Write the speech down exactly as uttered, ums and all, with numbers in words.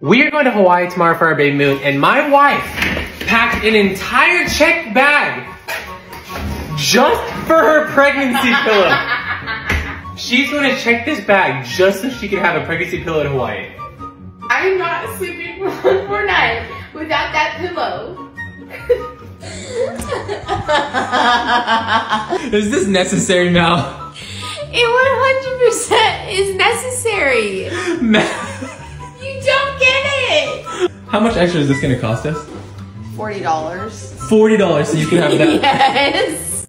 We are going to Hawaii tomorrow for our baby moon, and my wife packed an entire checked bag just for her pregnancy pillow. She's going to check this bag just so she can have a pregnancy pillow in Hawaii. I'm not sleeping for one more night without that pillow. Is this necessary, Mel? It one hundred percent is necessary. Mel. You don't get it. How much extra is this going to cost us? forty dollars. forty dollars so you can have that. Yes.